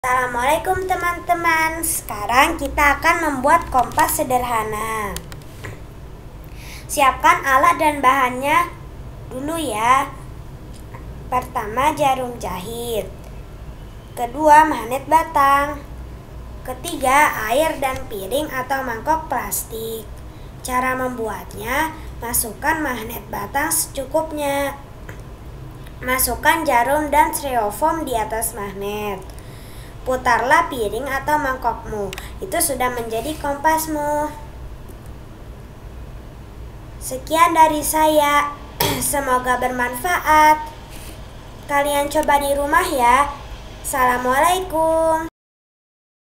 Assalamualaikum teman-teman. Sekarang kita akan membuat kompas sederhana. Siapkan alat dan bahannya dulu ya. Pertama, jarum jahit. Kedua, magnet batang. Ketiga, air dan piring atau mangkok plastik. Cara membuatnya, masukkan magnet batang secukupnya. Masukkan jarum dan styrofoam di atas magnet. Putarlah piring atau mangkokmu. Itu sudah menjadi kompasmu. Sekian dari saya. Semoga bermanfaat. Kalian coba di rumah ya. Assalamualaikum.